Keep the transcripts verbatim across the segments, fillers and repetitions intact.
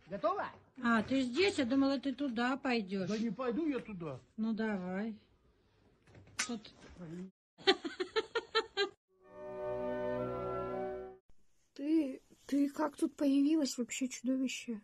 Готова? А, ты здесь? Я думала, ты туда пойдешь. Да не пойду я туда. Ну давай. Тут... Ты, ты как тут появилась вообще, чудовище?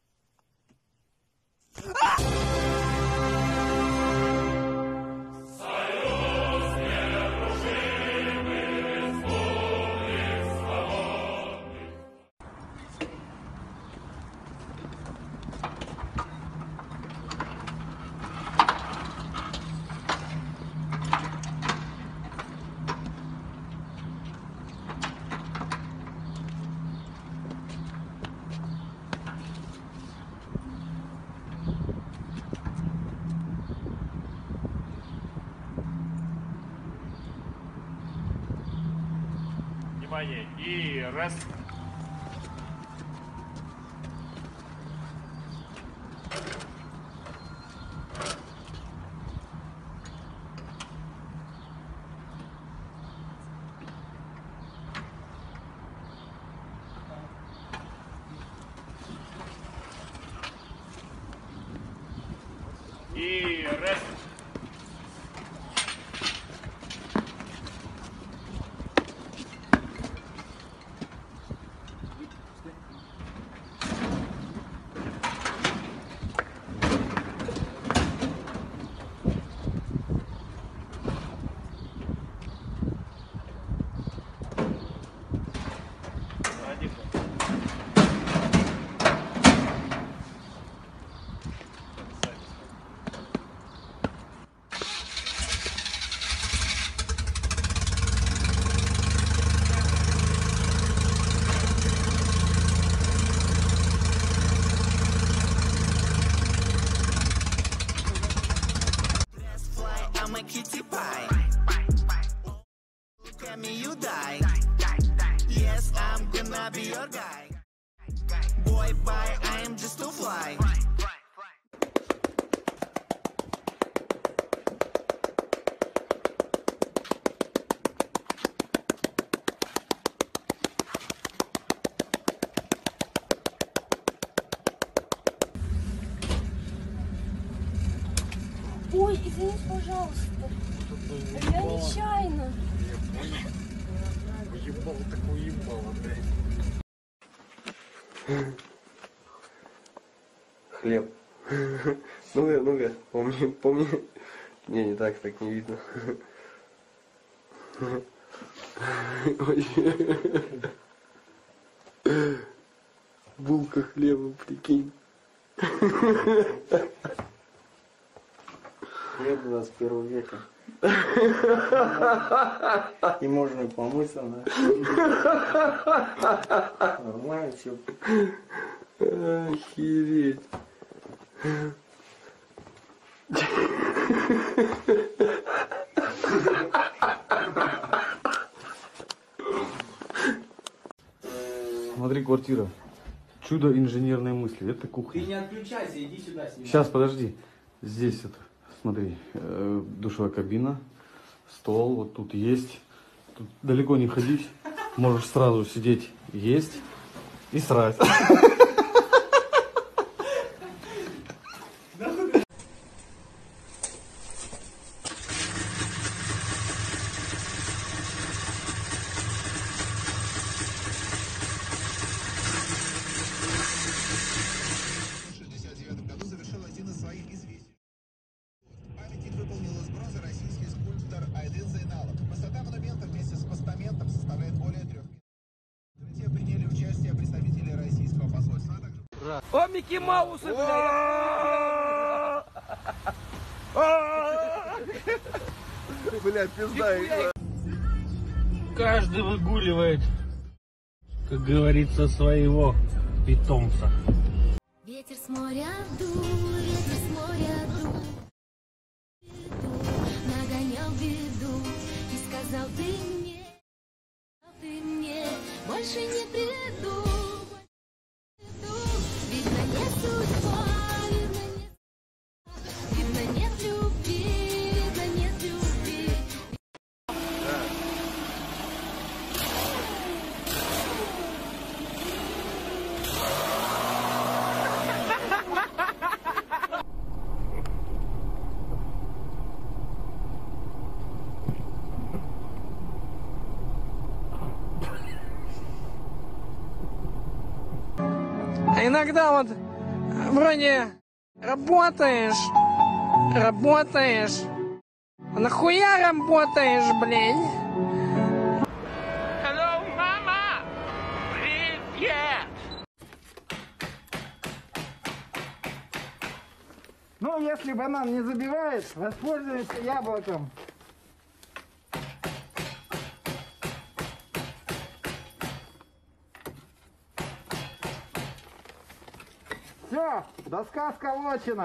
Внимание, и раз. И раз. I'm a kitty pie. Look at me, you die. Yes, I'm gonna be your guy. Boy, bye, I am just too fly. Ой, извините, пожалуйста. Я нечаянно. Уебал такой уебал, блядь. Хлеб. Ну-ка, ну-ка, помни, помни. Не, не так, так не видно. Булка хлеба, прикинь. Хлеб двадцать первого века. И можно помыться, да? Нормально все. Охереть. Смотри, квартира. Чудо инженерной мысли. Это кухня. Ты не отключайся, иди сюда снимай. Сейчас, подожди. Здесь это, смотри, э, душевая кабина, стол, вот тут есть. Тут далеко не ходить. Можешь сразу сидеть, есть и срать. О, Микки Маусы, бля! Бля, пизда игра. Каждый выгуливает, как говорится, своего питомца. Ветер с моря дул, ветер с моря дул, нагонял беду и сказал: ты мне, ты мне больше не приду. Видно, не судьба, видно, нет, видно, нет любви, видно, нет любви. А иногда вот вроде работаешь, работаешь, а нахуя работаешь, блядь? Hello, мама! Привет! Ну, если банан не забивает, воспользуйся яблоком. Все, доска сколочена.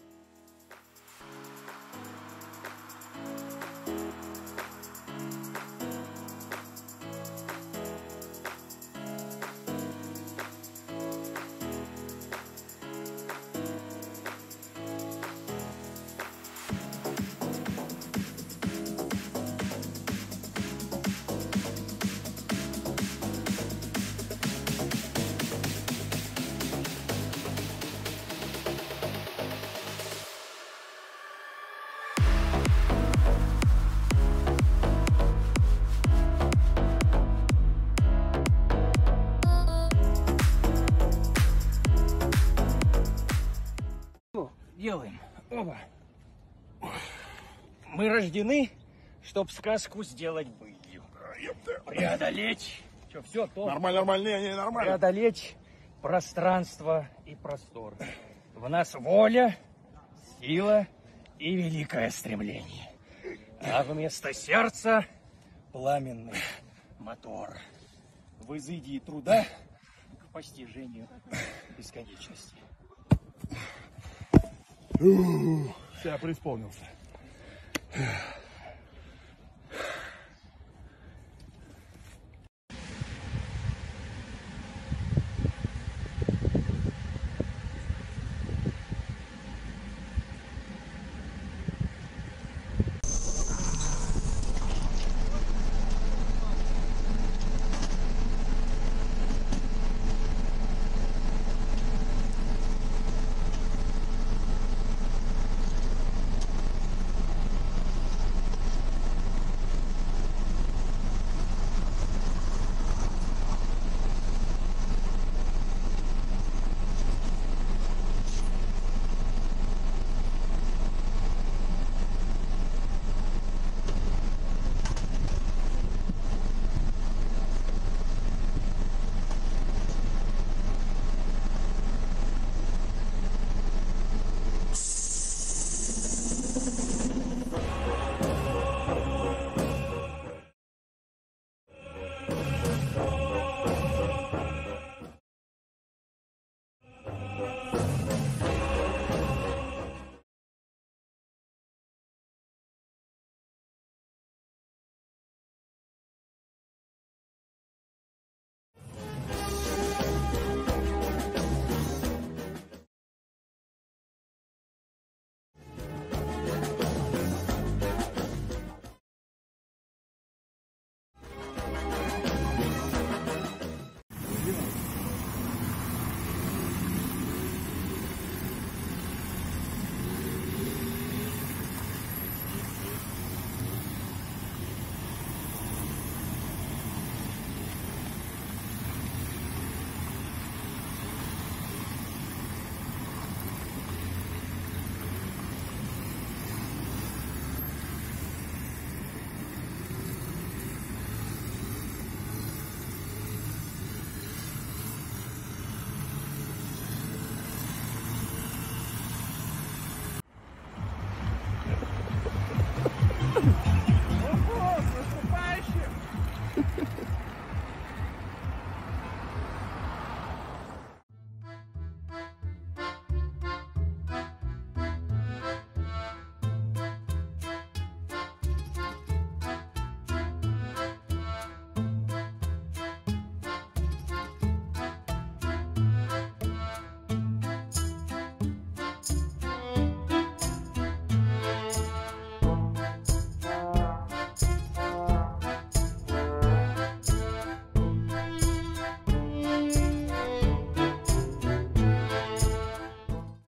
Делаем. Оба. Мы рождены, чтоб сказку сделать былью. Преодолеть. Что, все, то? Нормально, нормально, не, не, нормально. Преодолеть пространство и простор. В нас воля, сила и великое стремление. А вместо сердца пламенный мотор. В изыдии труда к постижению бесконечности. Все, преисполнился.